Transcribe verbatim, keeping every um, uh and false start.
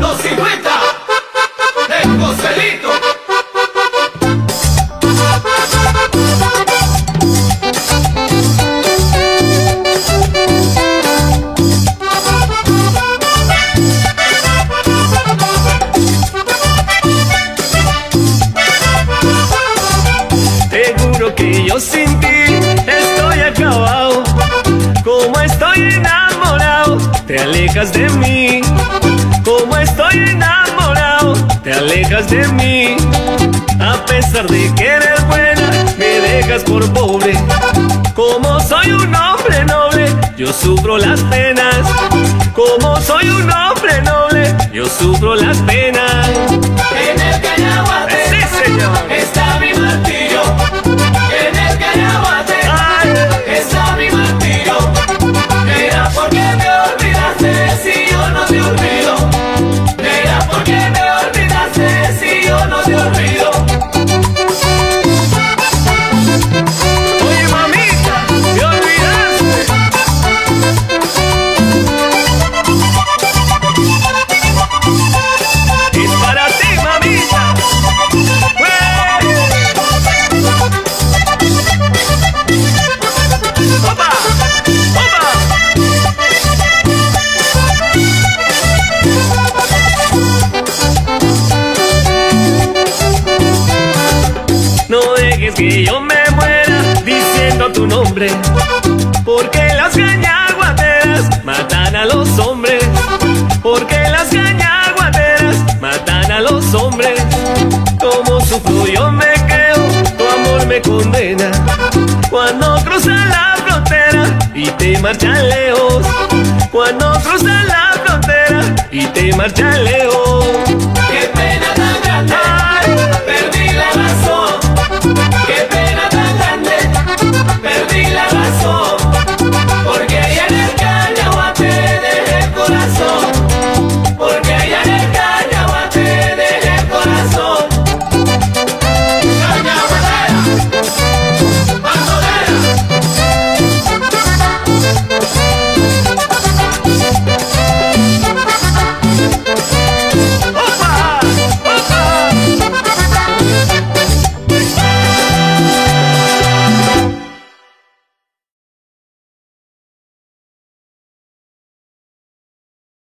Los cincuenta de Joselito. Seguro que yo sin ti estoy acabado. Como estoy enamorado, te alejas de mí. Como estoy enamorado, te alejas de mí. A pesar de que eres buena, me dejas por pobre. Como soy un hombre noble, yo sufro las penas. Como soy un hombre noble, yo sufro las penas. En el cañaguate, Sí, señor. está mi martillo. En el cañaguate, Ay. está mi martillo. Mira por qué me olvidaste si yo no te olvido. Mira por qué me olvidaste si yo no te olvido. Oye, mamita, te olvidaste. Es para ti, mamita. ¡Ué! ¡Opa! ¡Opa! No dejes que yo me muera diciendo tu nombre, porque las cañaguateras matan a los hombres. Porque las cañaguateras matan a los hombres. Como sufro yo me quedo, tu amor me condena. Cuando cruzas la frontera y te marchas lejos. Cuando cruzas la frontera y te marchas lejos. Qué pena tan grande, Ay. perdí la